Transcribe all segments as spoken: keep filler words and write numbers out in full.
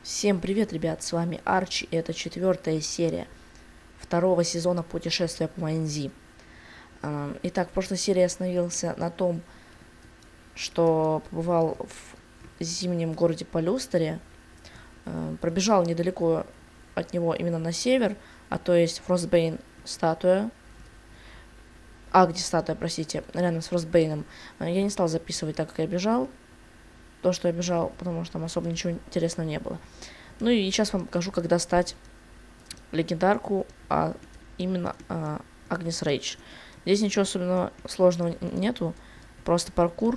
Всем привет, ребят, с вами Арчи, и это четвертая серия второго сезона путешествия по Майнзи. Итак, в прошлой серии я остановился на том, что побывал в зимнем городе Полюстере, пробежал недалеко от него именно на север, а то есть Фростбейн статуя, а где статуя, простите, рядом с Фростбейном. Я не стал записывать, так как я бежал. То, что я бежал, потому что там особо ничего интересного не было. Ну и сейчас вам покажу, как достать легендарку, а именно а, Агнес Рейдж. Здесь ничего особенного сложного нету, просто паркур,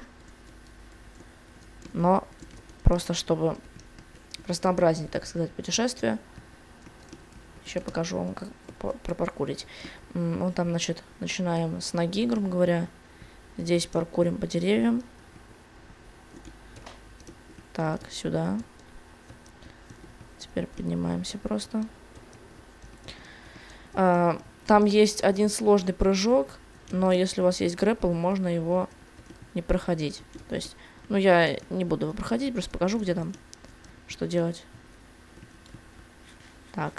но просто чтобы разнообразнить, так сказать, путешествие. Еще покажу вам, как пропаркурить. Вот там, значит, начинаем с ноги, грубо говоря. Здесь паркурим по деревьям. Так, сюда. Теперь поднимаемся просто. А, там есть один сложный прыжок, но если у вас есть грэппл, можно его не проходить. То есть, ну я не буду его проходить, просто покажу, где там, что делать. Так.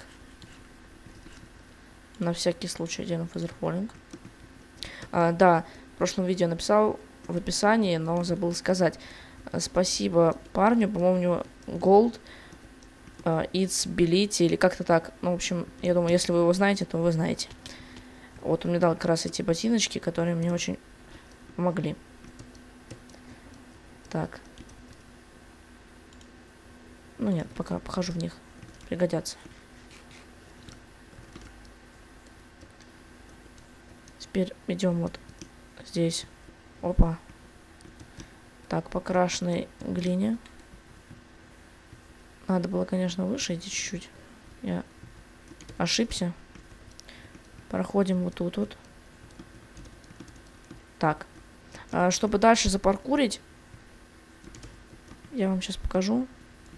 На всякий случай делаем фазерфоллинг. А, да, в прошлом видео написал в описании, но забыл сказать. Спасибо парню, по-моему, у него Gold, uh, It's Belity, или как-то так. Ну, в общем, я думаю, если вы его знаете, то вы знаете. Вот он мне дал как раз эти ботиночки, которые мне очень помогли. Так. Ну нет, пока похожу в них. Пригодятся. Теперь идем вот здесь. Опа. Так, по крашенной глине. Надо было, конечно, выше идти чуть-чуть. Я ошибся. Проходим вот тут вот. Так. А, чтобы дальше запаркурить, я вам сейчас покажу.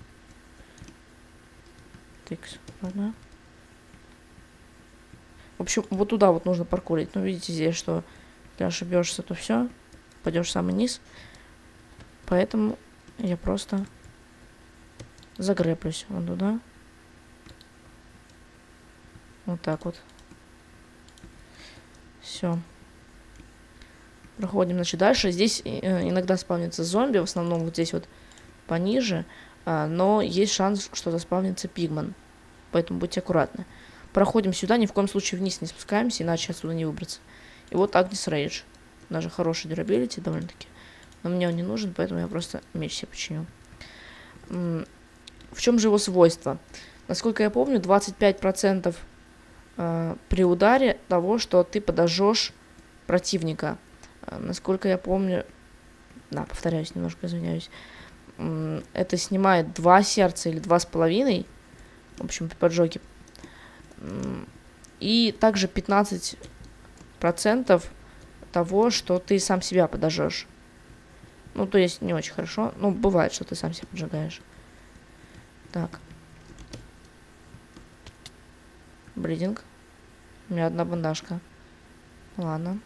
Тыкс. Ладно. В общем, вот туда вот нужно паркурить. Ну, видите здесь, что если ошибешься, то все. Пойдешь в самый низ. Поэтому я просто загреплюсь вон туда. Вот так вот. Все. Проходим, значит, дальше. Здесь э, иногда спавнится зомби, в основном вот здесь вот пониже. А, но есть шанс, что заспавнится пигман. Поэтому будьте аккуратны. Проходим сюда, ни в коем случае вниз не спускаемся, иначе отсюда не выбраться. И вот Агнес Рейдж. Даже хороший дюрабилити довольно-таки. Но мне он не нужен, поэтому я просто меч себе починю. В чем же его свойство? Насколько я помню, двадцать пять процентов э, при ударе того, что ты подожжешь противника. Э, насколько я помню... Да, повторяюсь, немножко извиняюсь. Э, это снимает два сердца или два с половиной. В общем, при поджоге. Э, и также пятнадцать процентов того, что ты сам себя подожжешь. Ну, то есть не очень хорошо. Ну, бывает, что ты сам себя поджигаешь. Так. Блидинг. У меня одна бандажка. Ладно.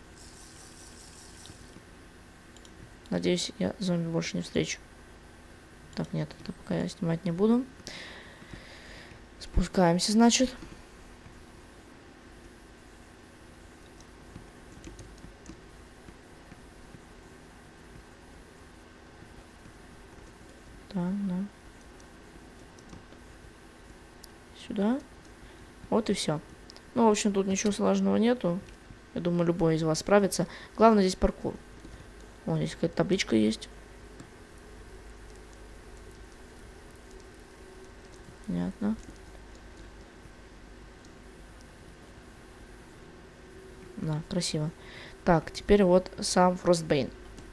Надеюсь, я зомби больше не встречу. Так, нет, это пока я снимать не буду. Спускаемся, значит. Так, да. Сюда. Вот и все. Ну, в общем, тут ничего сложного нету. Я думаю, любой из вас справится. Главное здесь паркур. О, здесь какая-то табличка есть. Понятно. Да, красиво. Так, теперь вот сам Фростбейн.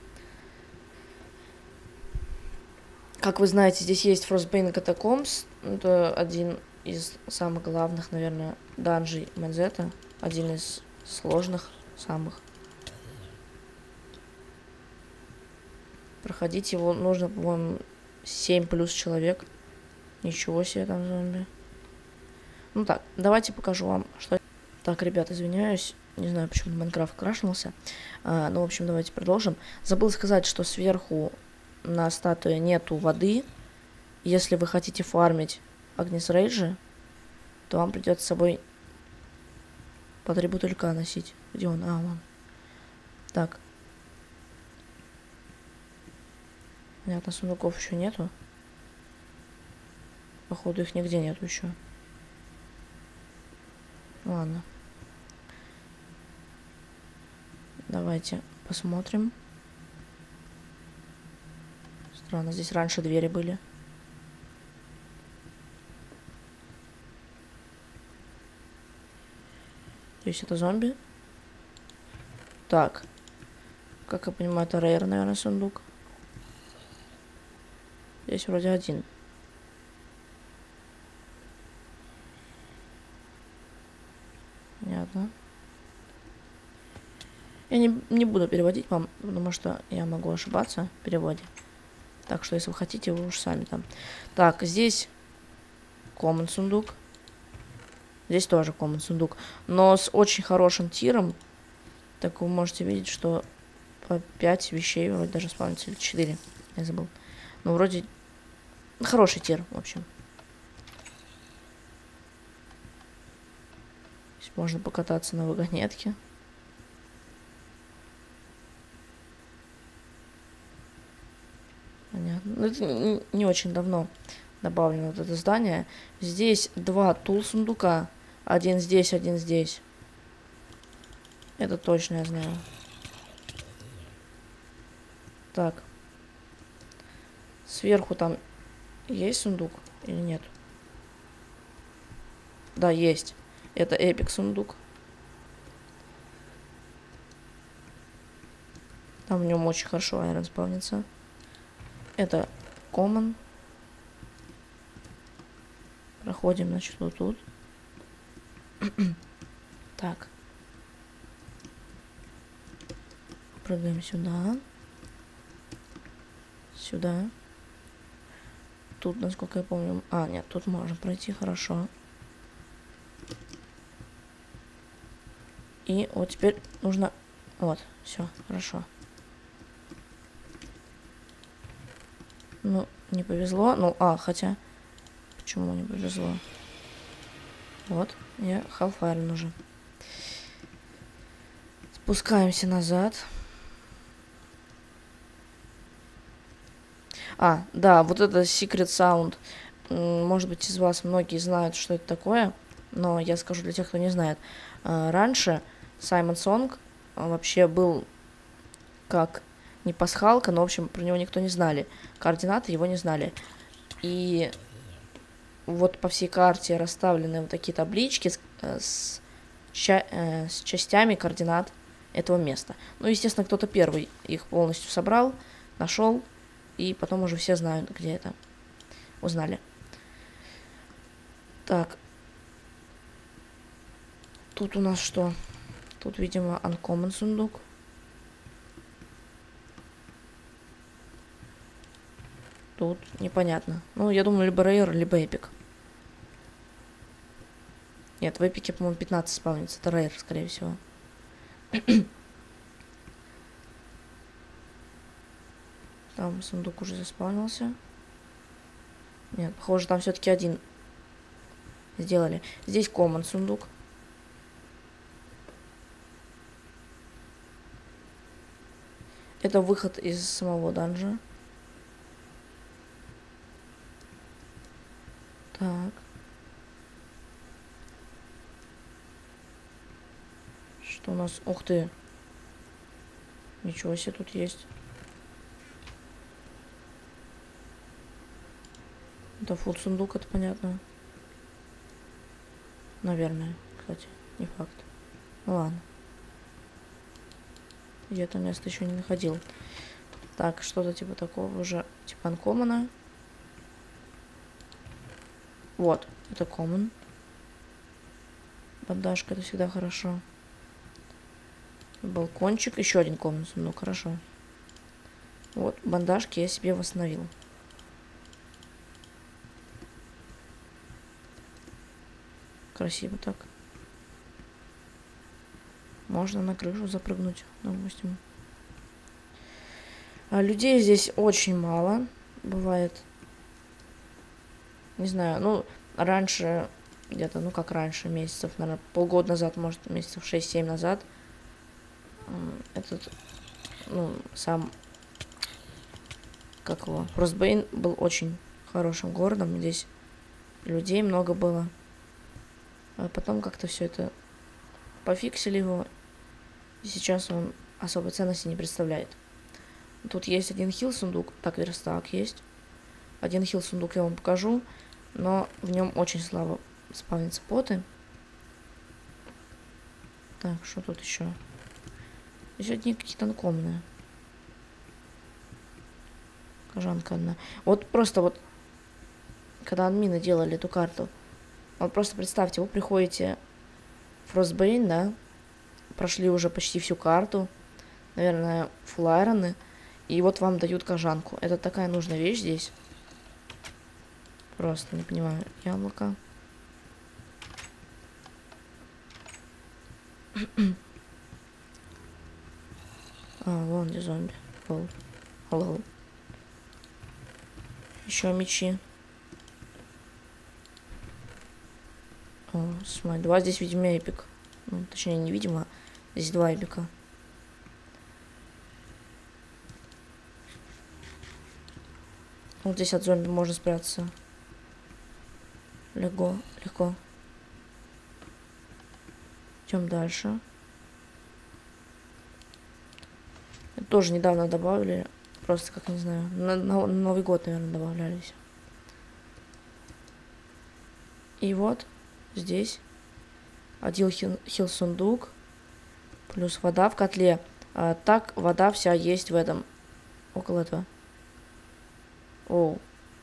Как вы знаете, здесь есть Frostbane Catacombs. Это один из самых главных, наверное, данжей Мензета. Один из сложных самых. Проходить его нужно, по-моему, семь плюс человек. Ничего себе там зомби. Ну так, давайте покажу вам, что... Так, ребят, извиняюсь. Не знаю, почему Майнкрафт крашнулся. А, ну, в общем, давайте продолжим. Забыл сказать, что сверху на статуе нету воды. если вы хотите фармить Агнес Рейджи, то вам придется с собой по три бутылька носить. Где он? А, вон. Так. Понятно, сундуков еще нету. Походу их нигде нету еще. Ладно. Давайте посмотрим. Странно, здесь раньше двери были. Здесь это зомби. Так. Как я понимаю, это рейр, наверное, сундук. Здесь вроде один. Понятно. Я не, не буду переводить вам, потому что я могу ошибаться в переводе. Так что, если вы хотите, вы уж сами там. Так, здесь common сундук. Здесь тоже common сундук. Но с очень хорошим тиром. Так вы можете видеть, что по пять вещей вроде даже спавнится. Или четыре. Я забыл. Ну, вроде хороший тир, в общем. Здесь можно покататься на вагонетке. Понятно. Ну, это не, не очень давно добавлено вот это здание. Здесь два тул сундука. Один здесь, один здесь. Это точно я знаю. Так. Сверху там есть сундук или нет? Да, есть. Это эпик сундук. Там в нем очень хорошо айрон спавнится. Это common. Проходим, значит, вот тут. Так. Прыгаем сюда. Сюда. Тут, насколько я помню... А, нет, тут можно пройти, хорошо. И вот теперь нужно... Вот, все, хорошо. Ну, не повезло. Ну, а, хотя... Почему не повезло? Вот, я Hellfire нужен. Спускаемся назад. А, да, вот это Secret Sound. Может быть, из вас многие знают, что это такое. Но я скажу для тех, кто не знает. Раньше Саймон Сонг вообще был как не пасхалка, но, в общем, про него никто не знали. Координаты его не знали. И вот по всей карте расставлены вот такие таблички с, с, ча э, с частями координат этого места. Ну, естественно, кто-то первый их полностью собрал, нашел, и потом уже все знают, где это. Узнали. Так. Тут у нас что? Тут, видимо, uncommon сундук. Тут непонятно. Ну, я думаю, либо рейр, либо эпик. Нет, в эпике, по-моему, пятнадцать спавнится. Это рейр, скорее всего. Там сундук уже заспавнился. Нет, похоже, там все-таки один сделали. Здесь common сундук. Это выход из самого данжа. Так. Что у нас? Ух ты. Ничего себе тут есть. Это фуд сундук, это понятно. Наверное, кстати, не факт. Ну ладно. Я это место еще не находил. Так, что-то типа такого уже, типа анкомана. Вот, это common. Бандажка, это всегда хорошо. Балкончик, еще один common сундук, хорошо. Вот, бандажки я себе восстановил. Красиво так. Можно на крышу запрыгнуть, допустим. А людей здесь очень мало. Бывает Не знаю, ну, раньше, где-то, ну, как раньше, месяцев, наверное, полгода назад, может, месяцев шесть-семь назад, этот, ну, сам, как его, Фростбейн был очень хорошим городом, здесь людей много было. А потом как-то все это пофиксили его, и сейчас он особой ценности не представляет. Тут есть один хил сундук, так, верстак есть. Один хил сундук я вам покажу, но в нем очень слабо спавнятся поты. Так, что тут еще? Здесь одни какие-то накомные. Кожанка одна. Вот просто вот, когда админы делали эту карту, вот просто представьте, вы приходите в Frostbane, да, прошли уже почти всю карту, наверное, фулайроны, и вот вам дают кожанку. Это такая нужная вещь здесь. Просто не понимаю. Яблоко. А, вон где зомби. Лол. Лол. Еще мечи. О, смотри, два здесь, видимо, эпик. Ну, точнее, невидимо. Здесь два эпика. Вот здесь от зомби можно спрятаться. Легко, легко. Идем дальше. Это тоже недавно добавили. Просто, как не знаю, на, на, на Новый год, наверное, добавлялись. И вот здесь один хил, хил сундук. Плюс вода в котле. А, так, вода вся есть в этом. Около этого. Оу.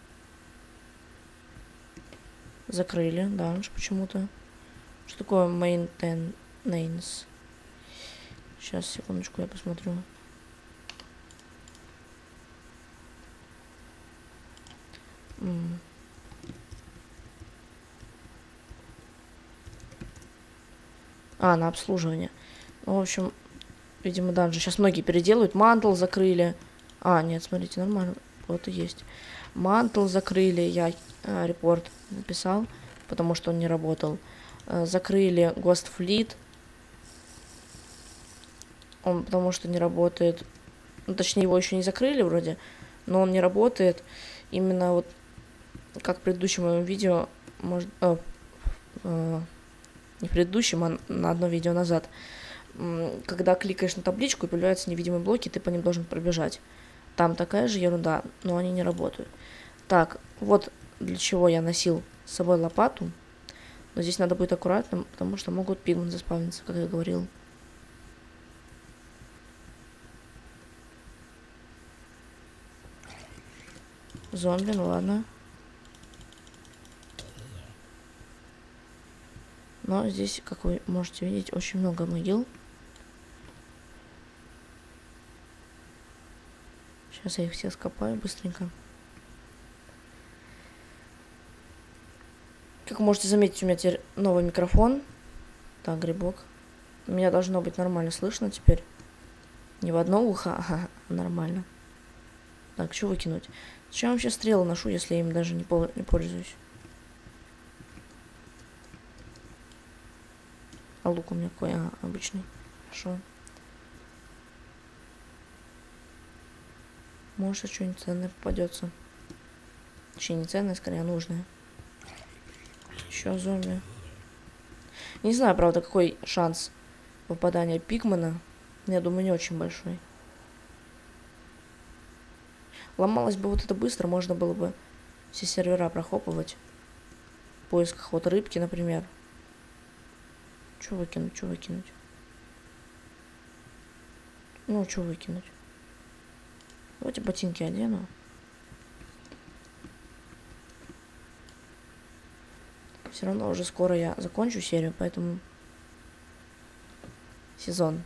Закрыли, да, почему-то. Что такое maintenance? Сейчас, секундочку, я посмотрю. М. А, на обслуживание. Ну, в общем, видимо, данжи. Сейчас многие переделывают. Мантл закрыли. А, нет, смотрите, нормально. Вот и есть. Мантл закрыли. Я а, репорт написал, потому что он не работал. А, закрыли Ghost Fleet. Он потому что не работает. Ну, точнее, его еще не закрыли вроде, но он не работает. Именно вот как в предыдущем моем видео, может, э, э, не в предыдущем, а на одно видео назад, э, когда кликаешь на табличку и появляются невидимые блоки, ты по ним должен пробежать. Там такая же ерунда, но они не работают. Так, вот для чего я носил с собой лопату. Но здесь надо быть аккуратным, потому что могут пигмент заспавниться, как я говорил. Зомби, ну ладно. Но здесь, как вы можете видеть, очень много могил. Сейчас я их все скопаю быстренько. Как можете заметить, у меня теперь новый микрофон. Так, грибок. Меня должно быть нормально слышно теперь. Не в одно ухо, а нормально. Так, что выкинуть? Зачем я вообще стрелы ношу, если я им даже не, пол не пользуюсь? А лук у меня какой? А, обычный. Хорошо. Может, что-нибудь ценное попадется. Точнее, не ценное, скорее, а нужное. Еще зомби. Не знаю, правда, какой шанс попадания пигмена. Я думаю, не очень большой. Ломалось бы вот это быстро, можно было бы все сервера прохопывать. В поисках вот рыбки, например. Что выкинуть, что выкинуть? Ну, что выкинуть? Давайте ботинки одену. Все равно уже скоро я закончу серию, поэтому сезон.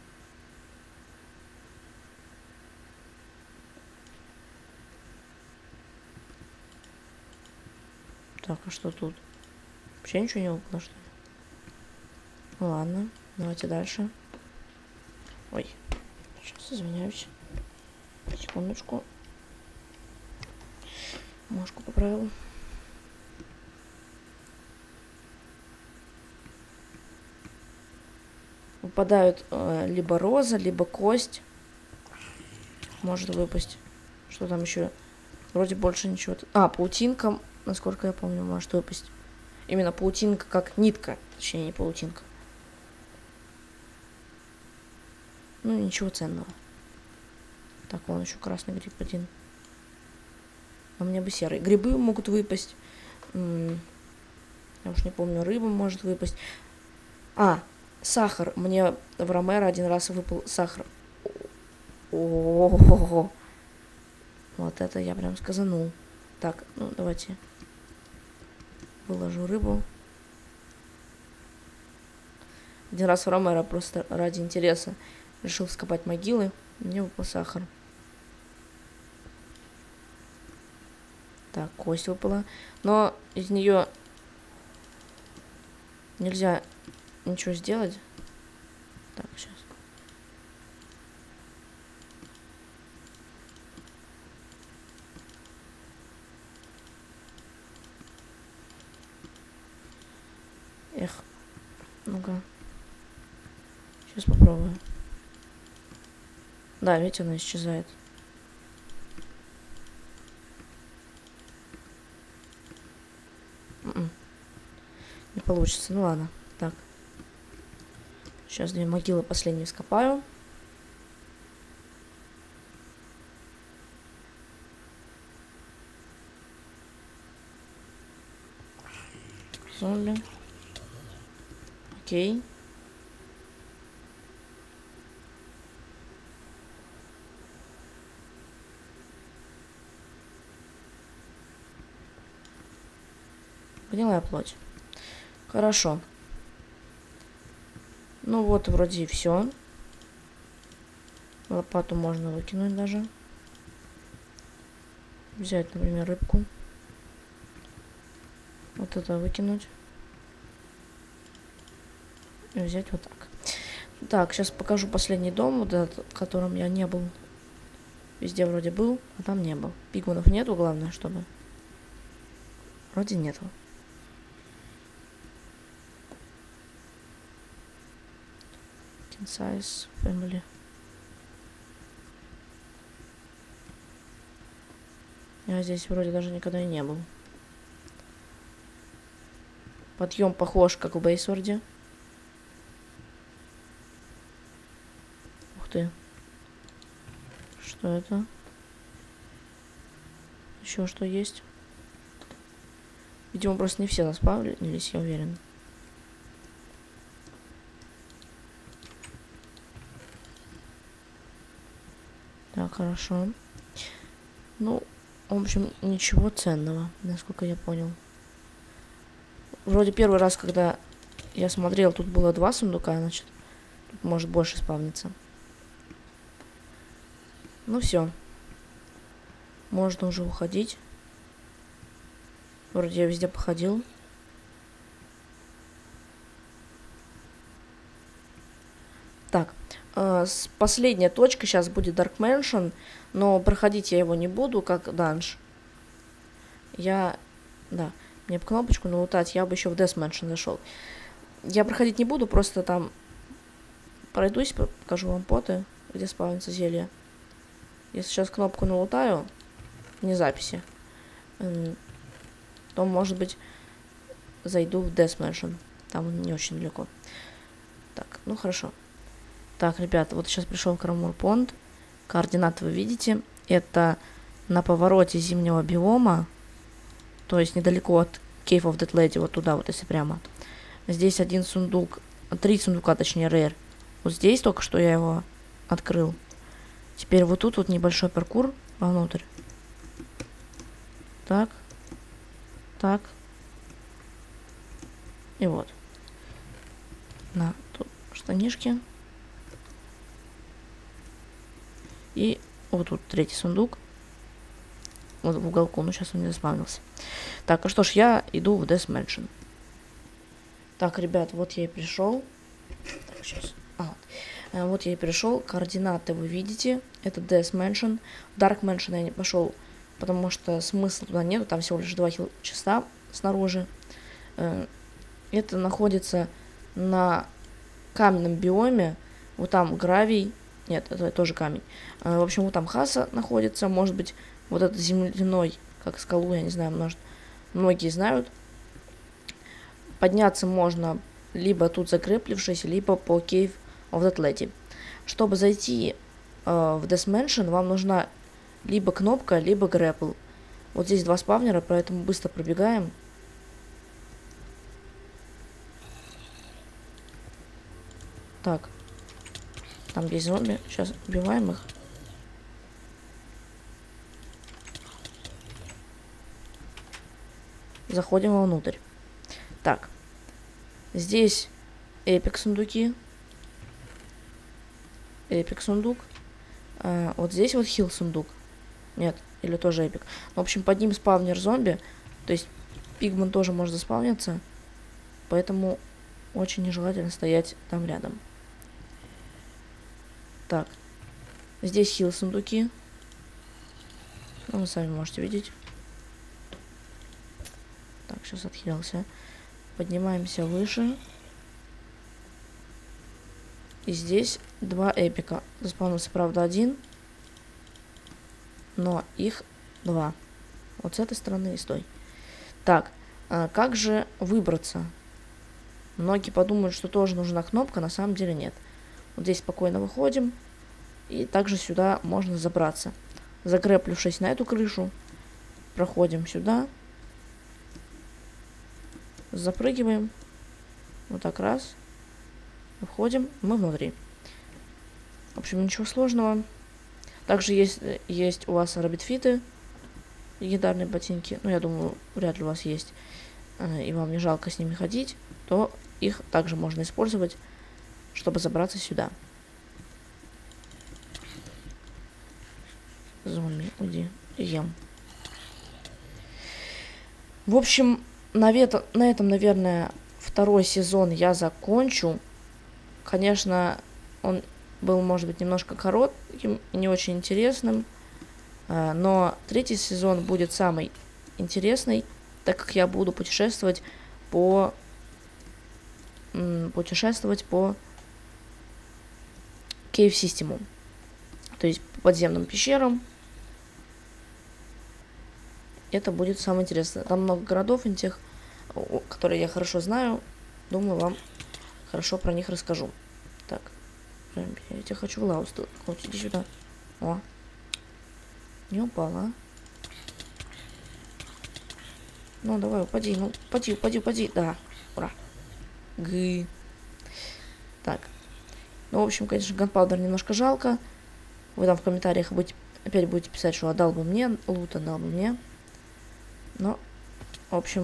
Так, а что тут? Вообще ничего не выпало, что ли? Ну ладно, давайте дальше. Ой, сейчас извиняюсь. Секундочку. Мошку поправил. Выпадают э, либо роза, либо кость. Может выпасть. Что там еще? Вроде больше ничего. А, паутинка, насколько я помню, может выпасть. Именно паутинка как нитка. Точнее, не паутинка. Ну, ничего ценного. Так, вон еще красный гриб один. А мне бы серый. Грибы могут выпасть. М-м, я уж не помню, рыба может выпасть. А, сахар. Мне в Ромеро один раз выпал сахар. О-о-о-о. Вот это я прям сказанул. Так, ну давайте выложу рыбу. Один раз в Ромеро просто ради интереса решил вскопать могилы. Мне выпал сахар. Так, кость выпала. Но из нее нельзя ничего сделать. Так, сейчас. Эх. Ну-ка. Сейчас попробую. Да, видите, она исчезает. М-м. Не получится. Ну ладно. Так. Сейчас две могилы последние скопаю. Зомби. Окей. Гнилая плоть. Хорошо. Ну вот, вроде и все. Лопату можно выкинуть даже. Взять, например, рыбку. Вот это выкинуть. И взять вот так. Так, сейчас покажу последний дом, вот этот, в котором я не был. Везде вроде был, а там не был. Пигманов нету, главное, чтобы... Вроде нету. King size family. Я здесь вроде даже никогда и не был. Подъем похож, как в Бейсворде. Ух ты. Что это? Еще что есть? Видимо, просто не все заспавнились, я уверен. Так, хорошо. Ну, в общем, ничего ценного, насколько я понял. Вроде первый раз, когда я смотрел, тут было два сундука, значит, тут может больше спавниться. Ну все. Можно уже уходить. Вроде я везде походил. Так, э, последняя точка сейчас будет Dark Mansion, но проходить я его не буду, как данж. Я, да, мне бы кнопочку налутать, я бы еще в Death Mansion зашел. Я проходить не буду, просто там пройдусь, покажу вам поты, где спавнится зелье. Если сейчас кнопку налутаю, не записи, то, может быть, зайду в Death Mansion. Там не очень далеко. Так, ну хорошо. Так, ребята, вот сейчас пришел Крамор Понт. Координаты вы видите. Это на повороте зимнего биома. То есть недалеко от Cave of Dead Lady. Вот туда вот, если прямо. Здесь один сундук. Три сундука, точнее, рейр. Вот здесь только что я его открыл. Теперь вот тут вот небольшой паркур вовнутрь. Так. Так. И вот. На, тут штанишки. И вот тут третий сундук. Вот в уголку, ну сейчас он не заспавнился. Так, а что ж, я иду в Death Mansion. Так, ребят, вот я и пришел. Так, сейчас. А, вот я и пришел. Координаты вы видите. Это Death Mansion. Dark Mansion я не пошел, потому что смысла туда нету. Там всего лишь два часа снаружи. Это находится на каменном биоме. Вот там гравий. Нет, это тоже камень. А, в общем, вот там Хаса находится. Может быть, вот этот земляной, как скалу, я не знаю, может, многие знают. Подняться можно либо тут закреплившись, либо по Cave of the Atleti. Чтобы зайти э, в Death Mansion, вам нужна либо кнопка, либо grapple. Вот здесь два спавнера, поэтому быстро пробегаем. Так. Там есть зомби. Сейчас убиваем их. Заходим вовнутрь. Так. Здесь эпик сундуки. Эпик сундук. А, вот здесь вот хил сундук. Нет, или тоже эпик. В общем, под ним спавнер зомби. То есть пигман тоже может заспавниться. Поэтому очень нежелательно стоять там рядом. Так. Здесь хил сундуки. Ну, вы сами можете видеть. Так, сейчас отхилился. Поднимаемся выше. И здесь два эпика. Заспавнился, правда, один. Но их два. Вот с этой стороны и с той. Так, а как же выбраться? Многие подумают, что тоже нужна кнопка, на самом деле нет. Вот здесь спокойно выходим. И также сюда можно забраться. Закреплившись на эту крышу, проходим сюда. Запрыгиваем. Вот так раз. Входим, мы внутри. В общем, ничего сложного. Также есть, есть у вас раббитфиты, легендарные ботинки. Ну, я думаю, вряд ли у вас есть. И вам не жалко с ними ходить. То их также можно использовать, чтобы забраться сюда. Зомби, уйди. Ем. В общем, на, вето, на этом, наверное, второй сезон я закончу. Конечно, он был, может быть, немножко коротким и не очень интересным. Но третий сезон будет самый интересный, так как я буду путешествовать по путешествовать по Cave System. То есть по подземным пещерам. Это будет самое интересное. Там много городов, тех, которые я хорошо знаю. Думаю, вам хорошо про них расскажу. Так. Я тебя хочу в лаву. Вот, иди сюда. О. Не упала. Ну, давай, упади. Ну, упади, упади, упади. Да. Ура. Гы. Так. Ну, в общем, конечно, ганпаудер немножко жалко. Вы там в комментариях будете, опять будете писать, что отдал бы мне, лут отдал бы мне. Но, в общем,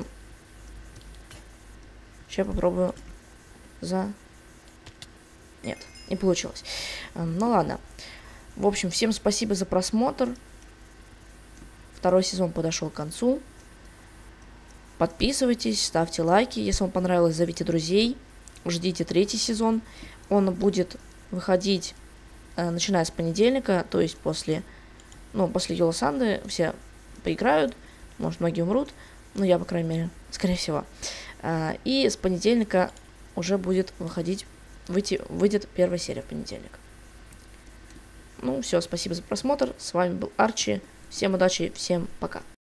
сейчас попробую за... Нет, не получилось. Ну ладно. В общем, всем спасибо за просмотр. Второй сезон подошел к концу. Подписывайтесь, ставьте лайки. Если вам понравилось, зовите друзей. Ждите третий сезон. Он будет выходить, э, начиная с понедельника, то есть после, ну, после Йола Санды все поиграют. Может, многие умрут. Ну, я, по крайней мере, скорее всего. Э, и с понедельника уже будет выходить, выйти, выйдет первая серия в понедельник. Ну, все, спасибо за просмотр. С вами был Арчи. Всем удачи, всем пока.